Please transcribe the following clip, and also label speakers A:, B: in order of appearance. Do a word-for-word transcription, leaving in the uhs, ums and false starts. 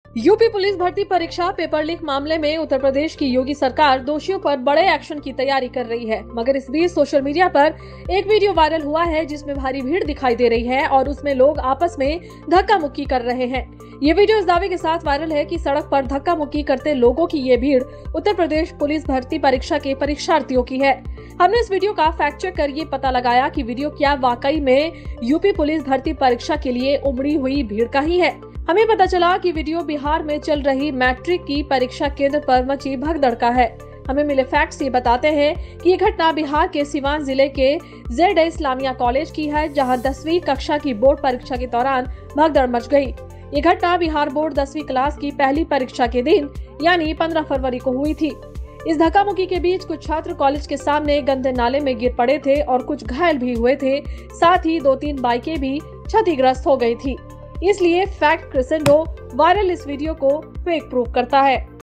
A: UP police भर्ती परीक्षा paper leak मामले में उत्तर प्रदेश की योगी सरकार दोषियों पर बड़े एक्शन की तैयारी कर रही है। मगर इस बीच सोशल मीडिया पर एक वीडियो वायरल हुआ है जिसमें भारी भीड़ दिखाई दे रही है और उसमें लोग आपस में धक्का मुक्की कर रहे हैं। ये वीडियो इस दावे के साथ वायरल है कि सड़क पर धक्का मुक्की करते लोगों की ये भीड़ उत्तर प्रदेश पुलिस भर्ती परीक्षा के परीक्षार्थियों की है। हमने इस वीडियो का फैक्ट चेक कर ये पता लगाया कि वीडियो क्या वाकई में यूपी पुलिस भर्ती परीक्षा के लिए उमड़ी हुई भीड़ का ही है। हमें पता चला कि वीडियो बिहार में चल रही मैट्रिक की परीक्षा केंद्र पर मची भगदड़ का है। हमें मिले फैक्ट्स ये बताते हैं कि ये घटना बिहार के सिवान जिले के जेड इस्लामिया कॉलेज की है, जहां दसवीं कक्षा की बोर्ड परीक्षा के दौरान भगदड़ मच गई। ये घटना बिहार बोर्ड दसवीं क्लास की पहली परीक्षा के दिन यानी पंद्रह फरवरी को हुई थी। इस धक्का-मुक्की के बीच कुछ छात्र कॉलेज के सामने गंदे नाले में गिर पड़े थे और कुछ घायल भी हुए थे। साथ ही दो तीन बाइकें भी क्षतिग्रस्त हो गई थी। इसलिए फैक्ट क्रेसेंडो वायरल इस वीडियो को फेक प्रूव करता है।